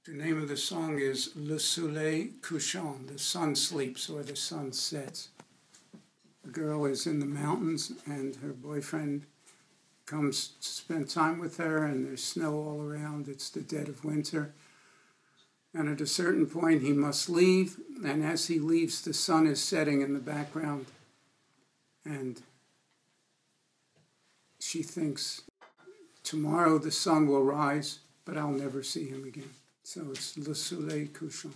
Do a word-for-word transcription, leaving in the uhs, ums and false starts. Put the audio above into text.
The name of the song is Le Soleil Couchant, the sun sleeps or the sun sets. The girl is in the mountains and her boyfriend comes to spend time with her, and there's snow all around. It's the dead of winter. And at a certain point he must leave, and as he leaves the sun is setting in the background, and she thinks, tomorrow the sun will rise, but I'll never see him again. So it's Le Soleil Couchant.